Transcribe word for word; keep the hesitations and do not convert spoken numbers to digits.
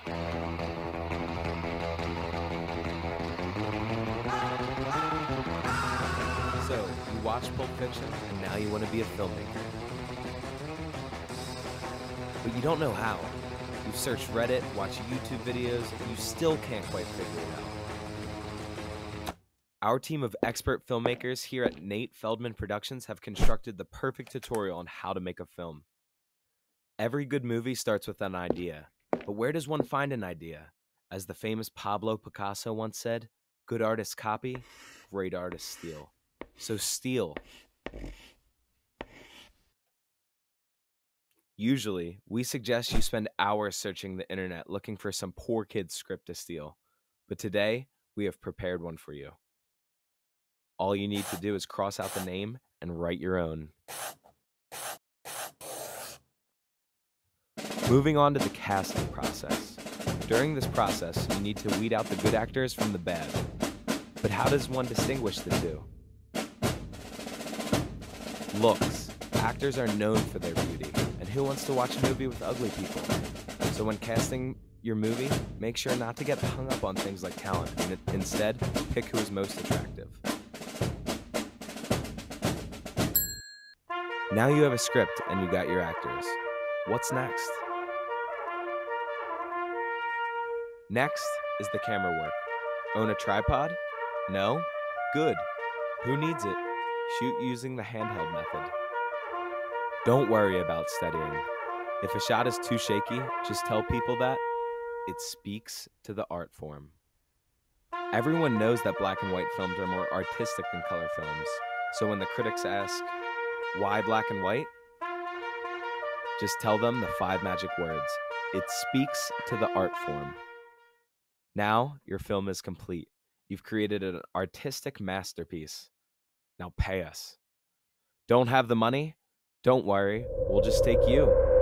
So, you watch Pulp Fiction, and now you want to be a filmmaker. But you don't know how. You've searched Reddit, watched YouTube videos, and you still can't quite figure it out. Our team of expert filmmakers here at Nate Feldman Productions have constructed the perfect tutorial on how to make a film. Every good movie starts with an idea, but where does one find an idea? As the famous Pablo Picasso once said, good artists copy, great artists steal. So steal. Usually, we suggest you spend hours searching the internet looking for some poor kid's script to steal. But today, we have prepared one for you. All you need to do is cross out the name and write your own. Moving on to the casting process. During this process, you need to weed out the good actors from the bad. But how does one distinguish the two? Looks. Actors are known for their beauty, and who wants to watch a movie with ugly people? So when casting your movie, make sure not to get hung up on things like talent, and instead, pick who is most attractive. Now you have a script and you got your actors. What's next? Next is the camera work. Own a tripod? No? Good. Who needs it? Shoot using the handheld method. Don't worry about studying. If a shot is too shaky, just tell people that it speaks to the art form. Everyone knows that black and white films are more artistic than color films. So when the critics ask, why black and white? Just tell them the five magic words. It speaks to the art form. Now your film is complete. You've created an artistic masterpiece. Now pay us. Don't have the money? Don't worry, we'll just take you.